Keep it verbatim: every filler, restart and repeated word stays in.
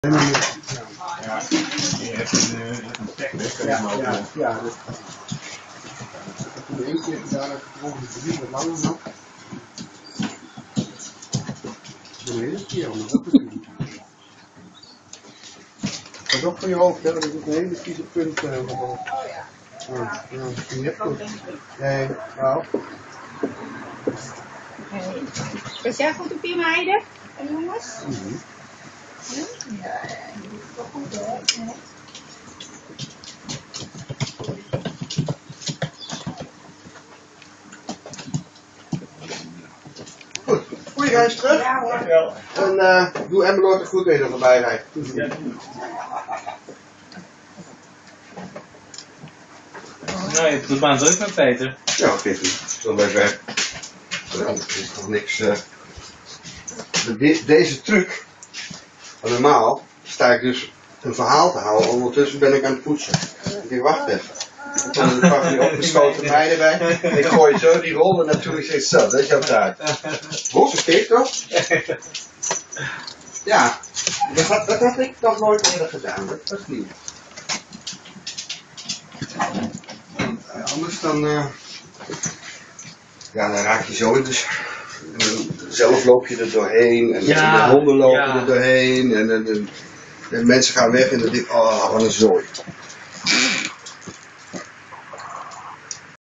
Ja, je hebt een, uh, een tek, hè? Ja, ja, ja. Dus, ik heb de één keer gedaan, dat ik volgens de drie wat langer nog. De hele keer, maar dat is niet. Pas op van je hoofd, hè, dat is een hele kieze punt. Uh, oh ja. Ja, ja, je hebt het. Nee, nou. Hey. Was jij goed op je meiden, jongens? Mm-hmm. Ja, ja, die is toch goed hoor. Ja. Goed, goeie reis terug. Ja hoor. Dankjewel. En uh, doe Emmeloord een goed weer voorbij rijdt. Ja. Nou, je hebt de baan druk met Peter. Ja, oké, goed. Zo bij werk. Er is nog niks. Uh... De, deze truc, normaal sta ik dus een verhaal te houden, ondertussen ben ik aan het poetsen. Ik denk, wacht even. Dan komen er pak die opgeschoten meiden bij. Ik gooi zo die rol er naartoe. Ik zeg, zo, dat is jouw taak. Roze keek toch? Ja, dat had, dat had ik nog nooit eerder gedaan. Dat was nieuw. Anders dan, uh, ja, dan raak je zo in de, zelf loop je er doorheen en, ja, en de honden lopen ja. er doorheen en, en, en, en mensen gaan weg en dan denk ik, oh, wat een zooi.